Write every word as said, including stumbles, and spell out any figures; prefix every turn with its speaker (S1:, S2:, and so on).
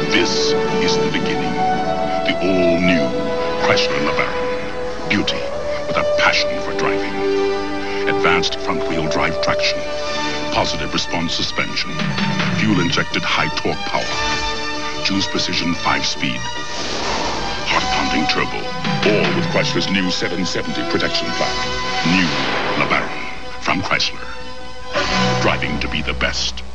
S1: This is the beginning. The all-new Chrysler LeBaron. Beauty with a passion for driving. Advanced front-wheel drive traction. Positive response suspension. Fuel-injected high-torque power. Choose precision five-speed. Heart-pounding turbo. All with Chrysler's new seven seventy protection plan. New LeBaron from Chrysler. Driving to be the best.